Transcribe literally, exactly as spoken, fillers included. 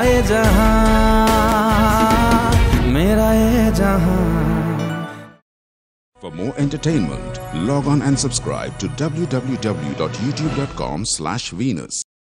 ये जहां, मेरा ये जहां। For more entertainment, log on and subscribe to w w w dot youtube dot com slash Venus.